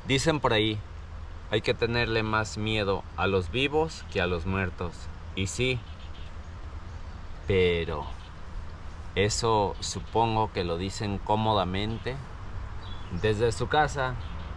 Dicen por ahí, hay que tenerle más miedo a los vivos que a los muertos. Y sí, pero eso supongo que lo dicen cómodamente desde su casa.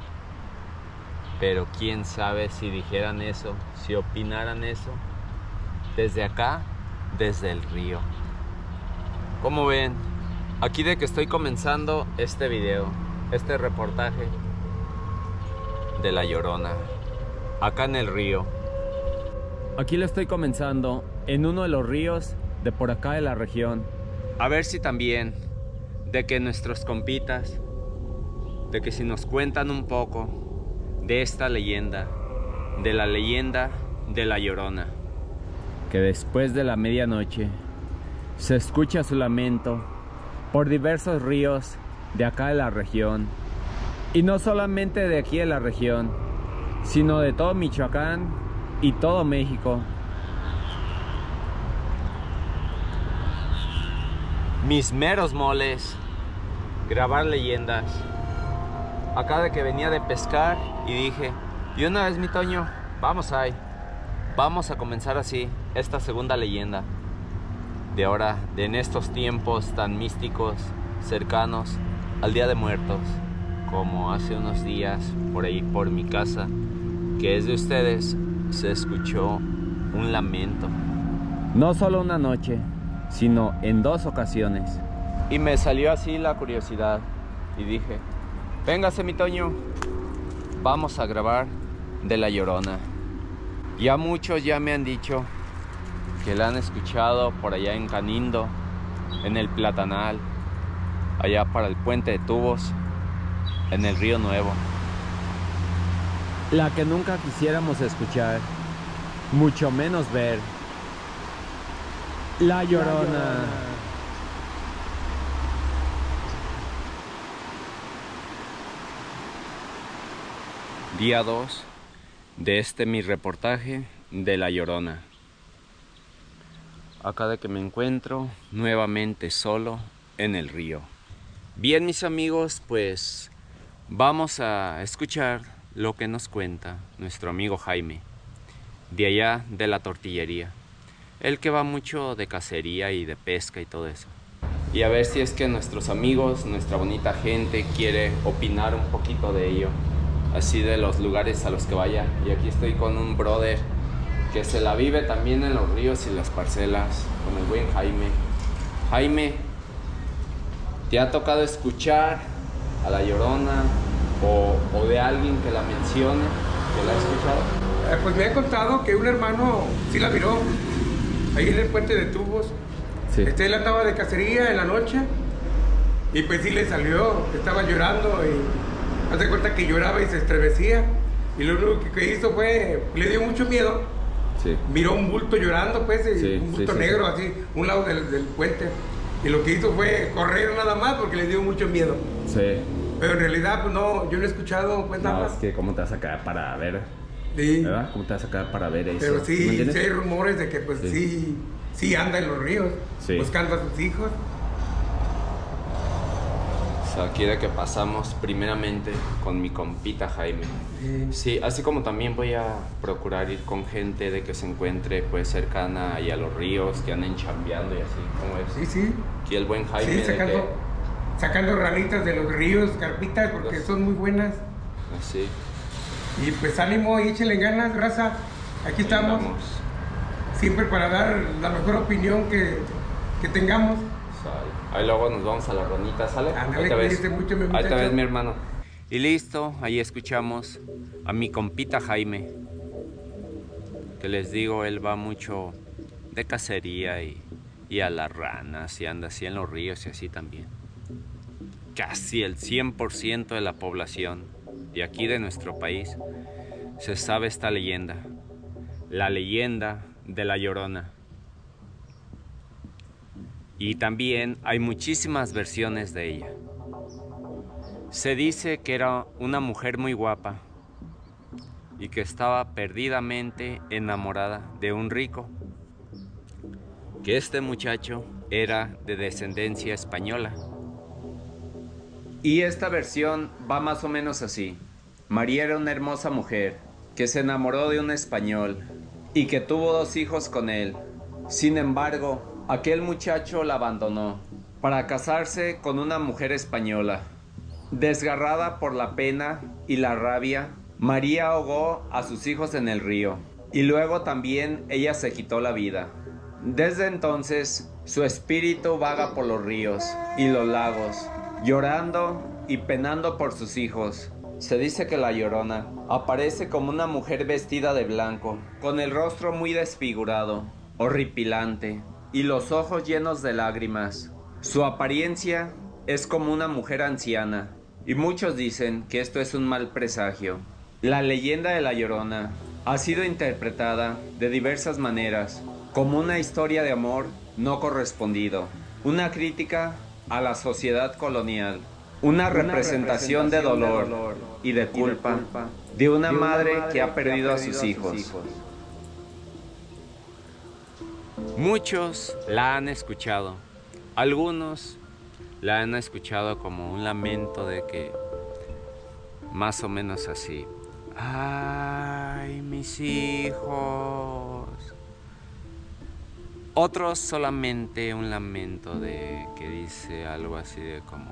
Pero quién sabe si dijeran eso, si opinaran eso desde acá, desde el río. Como ven, aquí de que estoy comenzando este video, este reportaje de La Llorona, acá en el río. Aquí lo estoy comenzando en uno de los ríos de por acá de la región. A ver si también, de que nuestros compitas, de que si nos cuentan un poco de esta leyenda, de la leyenda de La Llorona. Que después de la medianoche se escucha su lamento por diversos ríos de acá de la región. Y no solamente de aquí de la región, sino de todo Michoacán y todo México. Mis meros moles, grabar leyendas. Acá de que venía de pescar y dije, y una vez mi Toño, vamos ahí, vamos a comenzar así esta segunda leyenda. De ahora, en estos tiempos tan místicos, cercanos al Día de Muertos, como hace unos días por ahí por mi casa, que es de ustedes, se escuchó un lamento. No solo una noche, sino en 2 ocasiones. Y me salió así la curiosidad y dije, véngase mi Toño, vamos a grabar de La Llorona. Ya muchos ya me han dicho que la han escuchado por allá en Canindo, en el Platanal, allá para el Puente de Tubos, en el Río Nuevo. La que nunca quisiéramos escuchar, mucho menos ver. La Llorona. Día 2 de mi reportaje de La Llorona. Acá de que me encuentro nuevamente solo en el río. Bien, mis amigos, pues vamos a escuchar lo que nos cuenta nuestro amigo Jaime, de allá de la tortillería. El que va mucho de cacería y de pesca y todo eso. Y a ver si es que nuestros amigos, nuestra bonita gente quiere opinar un poquito de ello. Así de los lugares a los que vaya. Y aquí estoy con un brother que se la vive también en los ríos y las parcelas, con el buen Jaime. Jaime, ¿te ha tocado escuchar a La Llorona o de alguien que la mencione, que la ha escuchado? Pues me ha contado que un hermano sí la miró ahí en el Puente de Tubos. Sí. Él andaba de cacería en la noche y pues sí le salió, estaba llorando y hace cuenta que lloraba y se estremecía, y lo único que hizo fue, le dio mucho miedo. Sí. Miró un bulto llorando, pues, sí, un bulto negro, así, un lado del puente, y lo que hizo fue correr nada más porque le dio mucho miedo. Sí. Pero en realidad, pues no, yo no he escuchado pues nada más. Es que cómo te vas a quedar para ver, sí, ¿verdad? ¿Cómo te vas a quedar para ver eso? Pero sí, sí hay rumores de que pues sí anda en los ríos, buscando a sus hijos. Aquí de que pasamos primeramente con mi compita Jaime. Sí, así como también voy a procurar ir con gente de que se encuentre pues cercana y a los ríos, que anden chambeando y así, ¿cómo es? Sí, sí. Aquí el buen Jaime. Sí, sacando ranitas de los ríos, carpitas, porque son muy buenas. Así. Y pues ánimo y échenle ganas, raza. Aquí estamos. Siempre para dar la mejor opinión que tengamos. Ahí luego nos vamos a la ronita, ¿sale? Ándale, cuídate mucho, mi muchacho. Ahí te ves, mi hermano. Y listo, ahí escuchamos a mi compita Jaime. Que les digo, él va mucho de cacería y a las ranas, y anda así en los ríos y así también. Casi el 100% de la población de aquí de nuestro país se sabe esta leyenda. La leyenda de La Llorona. Y también hay muchísimas versiones de ella. Se dice que era una mujer muy guapa y que estaba perdidamente enamorada de un rico. Que este muchacho era de descendencia española. Y esta versión va más o menos así. María era una hermosa mujer que se enamoró de un español y que tuvo 2 hijos con él. Sin embargo, aquel muchacho la abandonó para casarse con una mujer española. Desgarrada por la pena y la rabia, María ahogó a sus hijos en el río y luego también ella se quitó la vida. Desde entonces, su espíritu vaga por los ríos y los lagos, llorando y penando por sus hijos. Se dice que la Llorona aparece como una mujer vestida de blanco, con el rostro muy desfigurado, horripilante, y los ojos llenos de lágrimas. Su apariencia es como una mujer anciana, y muchos dicen que esto es un mal presagio. La leyenda de la Llorona ha sido interpretada de diversas maneras, como una historia de amor no correspondido, una crítica a la sociedad colonial, una representación de dolor y de culpa de una madre que ha perdido a sus hijos. Muchos la han escuchado, algunos la han escuchado como un lamento de que, más o menos así: ¡ay, mis hijos! Otros solamente un lamento de que dice algo así de como: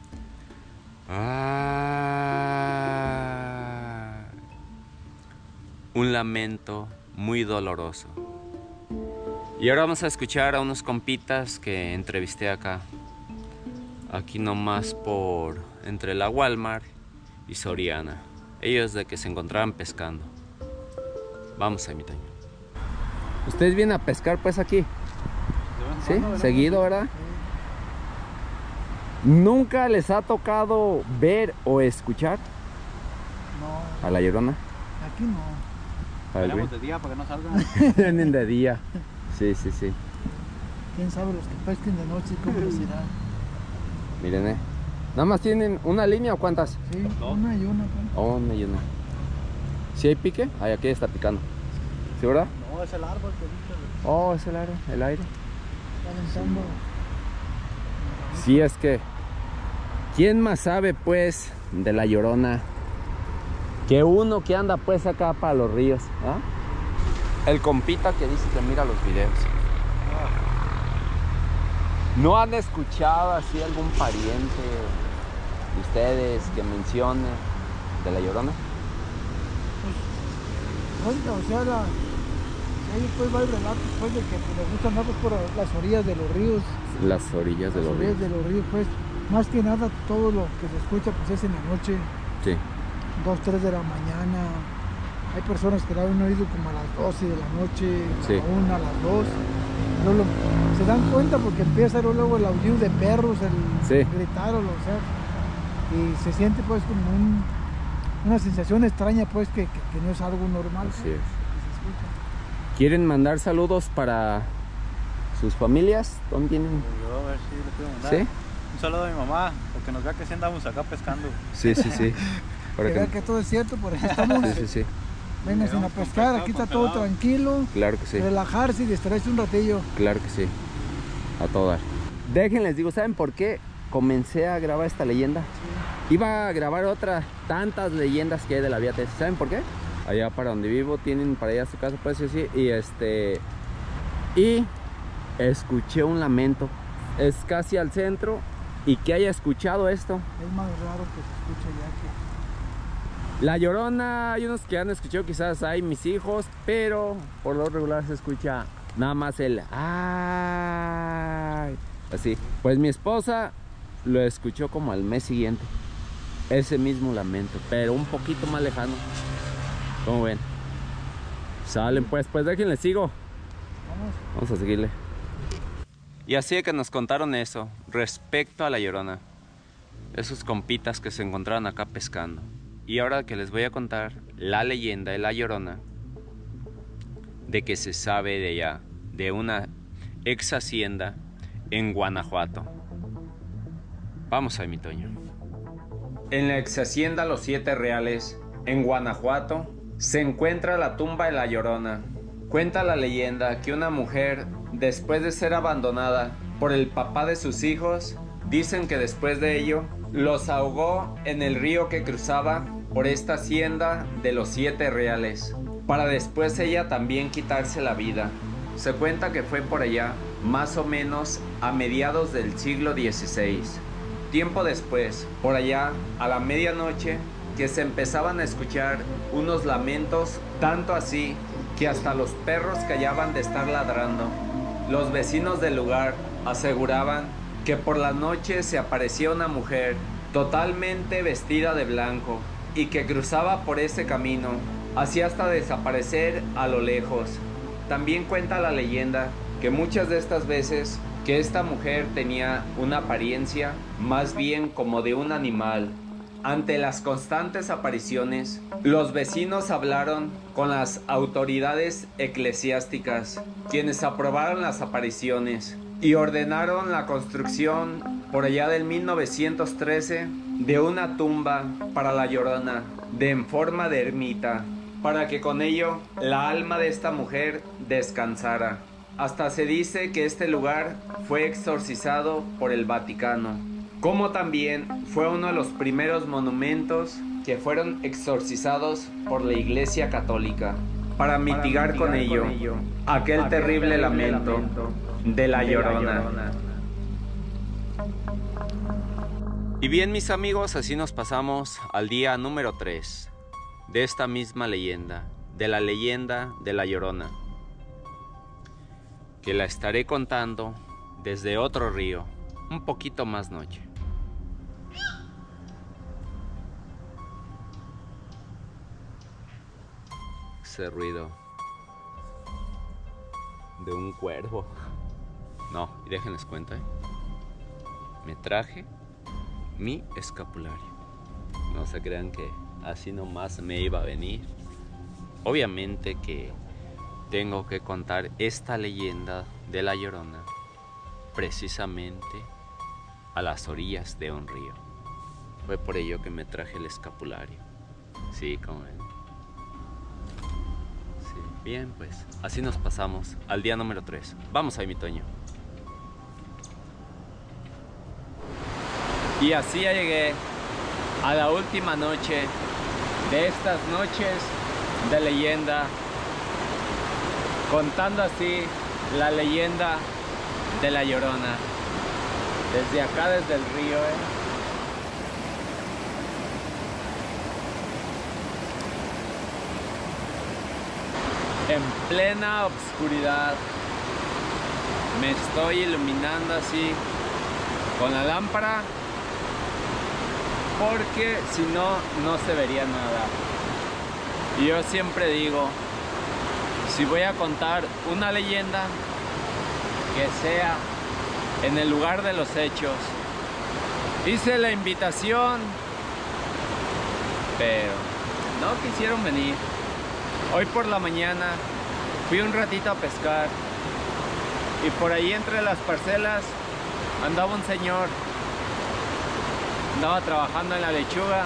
¡ay! Un lamento muy doloroso. Y ahora vamos a escuchar a unos compitas que entrevisté aquí nomás por entre la Walmart y Soriana. Ellos de que se encontraban pescando. Vamos a mi Toño. ¿Ustedes vienen a pescar pues aquí? ¿Sí? ¿Seguido, verdad? ¿Nunca les ha tocado ver o escuchar No, a la Llorona? aquí no. Venimos de día para que no salgan. Vienen de día. Sí, sí, sí. Quién sabe los que pesquen de noche cómo les irá. Miren, ¿nada más tienen una línea o cuántas? Sí, una y una. Oh, una y una. ¿Sí hay pique? Ay, aquí está picando. ¿Sí, verdad? No, es el árbol que ahorita Oh, es el aire, el aire. está lanzando. Sí, es que ¿quién más sabe pues de la Llorona que uno que anda pues acá para los ríos? ¿Ah? El compita que dice que mira los videos. ¿No han escuchado así algún pariente de ustedes que mencione de la Llorona? Oiga, o sea, ahí pues va el relato pues de que les gusta andar pues, por las orillas de los ríos. Las orillas de Las los orillas ríos. de los ríos, pues, más que nada todo lo que se escucha pues es en la noche, Sí. 2, 3 de la mañana. Hay personas que la han oído como a las 12 de la noche, Sí. a la 1, a las 2. Luego se dan cuenta porque empieza luego el aullido de perros, el Sí. gritar o lo sea. Y se siente pues como una sensación extraña pues que no es algo normal. Así pues, es. que se escucha. ¿Quieren mandar saludos para sus familias? ¿Dónde tienen? Yo a ver si le puedo mandar. ¿Sí? Un saludo a mi mamá, porque nos vea que sí andamos acá pescando. Sí, sí, sí. Para Que vean que todo es cierto, por aquí estamos. Sí, sí, sí. Vénganse a pescar, aquí está todo tranquilo. Claro que sí. Relajarse y distraerse un ratillo. Claro que sí. A todo dar. Déjenles digo, ¿saben por qué comencé a grabar esta leyenda? Iba a grabar otras tantas leyendas que hay de la Vía Tesla. ¿Saben por qué? Allá para donde vivo tienen para allá su casa, pues sí. Y escuché un lamento. Es casi al centro. Y que haya escuchado esto. Es más raro que se escuche ya que... La Llorona, hay unos que han escuchado quizás hay mis hijos, pero por lo regular se escucha nada más el ay, así. Pues mi esposa lo escuchó como al mes siguiente, ese mismo lamento, pero un poquito más lejano. ¿Cómo ven? Salen pues déjenle sigo. Vamos a seguirle. Y así de que nos contaron eso respecto a la Llorona, esos compitas que se encontraron acá pescando. Y ahora que les voy a contar la leyenda de la Llorona, de que se sabe de ella, de una ex hacienda en Guanajuato. Vamos a mi Toño. En la ex hacienda Los 7 Reales, en Guanajuato, se encuentra la tumba de la Llorona. Cuenta la leyenda que una mujer, después de ser abandonada por el papá de sus hijos, dicen que después de ello los ahogó en el río que cruzaba por esta hacienda de los 7 reales, para después ella también quitarse la vida. Se cuenta que fue por allá, más o menos a mediados del siglo XVI. Tiempo después, por allá, a la medianoche, que se empezaban a escuchar unos lamentos, tanto así que hasta los perros callaban de estar ladrando. Los vecinos del lugar aseguraban que por la noche se aparecía una mujer totalmente vestida de blanco y que cruzaba por ese camino, así hasta desaparecer a lo lejos. También cuenta la leyenda que muchas de estas veces que esta mujer tenía una apariencia más bien como de un animal. Ante las constantes apariciones, los vecinos hablaron con las autoridades eclesiásticas, quienes aprobaron las apariciones y ordenaron la construcción por allá del 1913 de una tumba para la Llorona, en forma de ermita, para que con ello la alma de esta mujer descansara. Hasta se dice que este lugar fue exorcizado por el Vaticano, como también fue uno de los primeros monumentos que fueron exorcizados por la Iglesia Católica, para mitigar con ello aquel terrible lamento de la Llorona. Y bien, mis amigos, así nos pasamos al día número 3 de esta misma leyenda, de la leyenda de la Llorona, que la estaré contando desde otro río, un poquito más noche. Ese ruido de un cuervo. No, y déjenles cuenta, me traje mi escapulario. No se crean que así nomás me iba a venir. Obviamente que tengo que contar esta leyenda de la Llorona precisamente a las orillas de un río. Fue por ello que me traje el escapulario. Sí, como ven. Sí, bien, pues así nos pasamos al día número 3. Vamos ahí, mi Toño. Y así ya llegué a la última noche de estas noches de leyenda, contando así la leyenda de la Llorona, desde acá, desde el río, en plena oscuridad. Me estoy iluminando así con la lámpara, porque si no, no se vería nada. Y yo siempre digo, si voy a contar una leyenda, que sea en el lugar de los hechos. Hice la invitación, pero no quisieron venir. Hoy por la mañana fui un ratito a pescar y por ahí entre las parcelas andaba un señor. Andaba trabajando en la lechuga.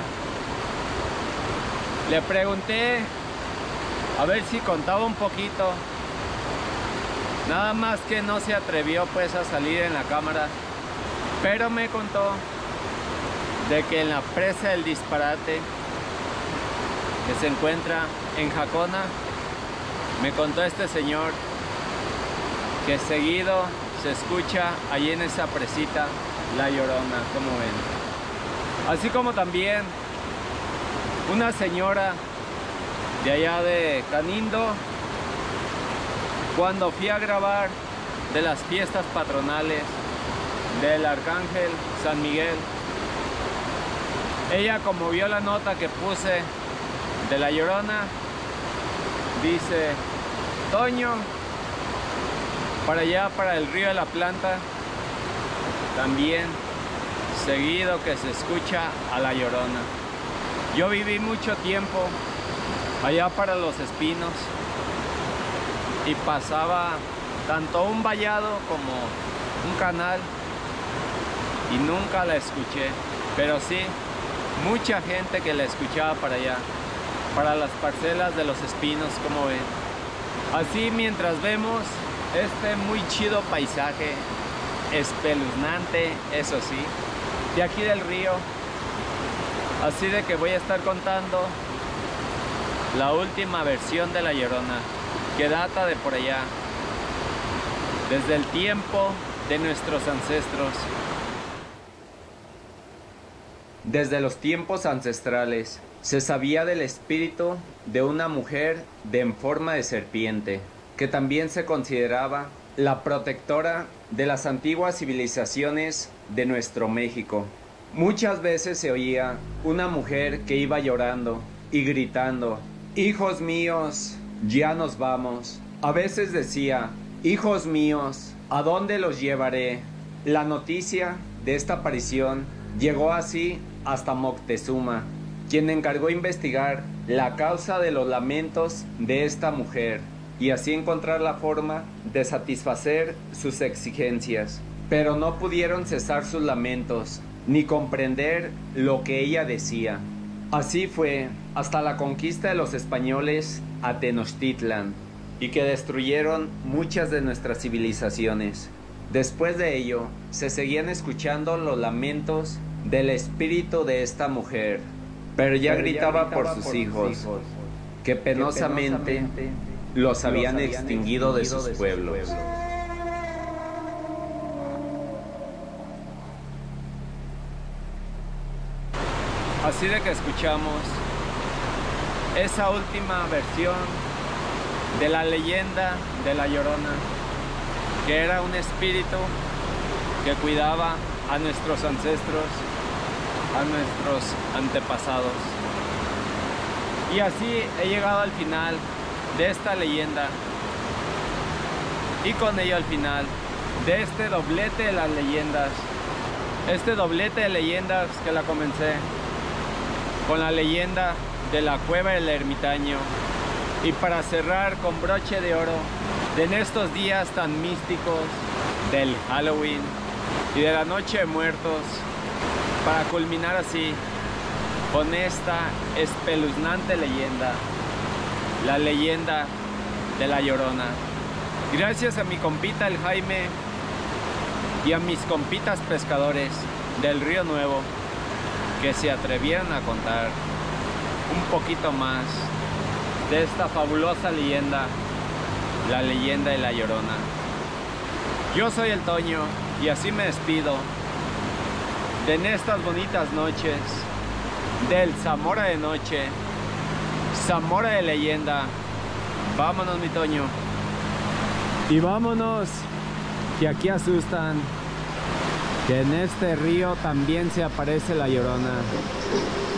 Le pregunté a ver si contaba un poquito. Nada más que no se atrevió pues a salir en la cámara. Pero me contó de que en la presa del Disparate, que se encuentra en Jacona, me contó este señor que seguido se escucha allí en esa presita la Llorona, como ven. Así como también una señora de allá de Canindo, cuando fui a grabar de las fiestas patronales del Arcángel San Miguel, ella, como vio la nota que puse de la Llorona, dice: Toño, para allá, para el río de la Planta, también seguido que se escucha a la Llorona. Yo viví mucho tiempo allá para Los Espinos y pasaba tanto un vallado como un canal y nunca la escuché, pero sí mucha gente que la escuchaba para allá, para las parcelas de Los Espinos, como ven. Así, mientras vemos este muy chido paisaje, espeluznante, eso sí, de aquí del río, Así de que voy a estar contando la última versión de La Llorona, que data de por allá, desde el tiempo de nuestros ancestros. Desde los tiempos ancestrales se sabía del espíritu de una mujer en forma de serpiente, que también se consideraba la protectora de las antiguas civilizaciones de nuestro México. Muchas veces se oía una mujer que iba llorando y gritando: hijos míos, ya nos vamos. A veces decía: hijos míos, ¿a dónde los llevaré? La noticia de esta aparición llegó así hasta Moctezuma, quien encargó investigar la causa de los lamentos de esta mujer y así encontrar la forma de satisfacer sus exigencias. Pero no pudieron cesar sus lamentos ni comprender lo que ella decía. Así fue hasta la conquista de los españoles a Tenochtitlan, y que destruyeron muchas de nuestras civilizaciones. Después de ello, se seguían escuchando los lamentos del espíritu de esta mujer, pero ya gritaba por sus hijos, que penosamente los habían extinguido de sus pueblos. Así de que escuchamos esa última versión de la leyenda de La Llorona, que era un espíritu que cuidaba a nuestros ancestros, a nuestros antepasados. Y así he llegado al final de esta leyenda, y con ello al final de este doblete de las leyendas, este doblete de leyendas que la comencé con la leyenda de la cueva del ermitaño, y para cerrar con broche de oro en estos días tan místicos del Halloween y de la Noche de Muertos, para culminar así con esta espeluznante leyenda, la leyenda de La Llorona. Gracias a mi compita el Jaime y a mis compitas pescadores del Río Nuevo, que se atrevieron a contar un poquito más de esta fabulosa leyenda, la leyenda de La Llorona. Yo soy el Toño y así me despido de en estas bonitas noches del Zamora de Noche, Zamora de Leyenda. Vámonos, mi Toño. Y vámonos, que aquí asustan, que en este río también se aparece La Llorona.